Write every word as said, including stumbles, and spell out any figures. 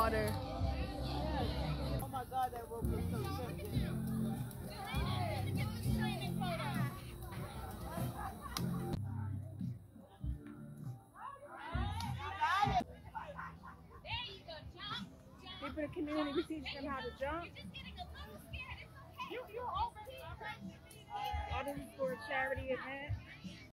water. Oh my God, that rope is so tempting. They put a community to teach them how to jump. All this is for a charity event.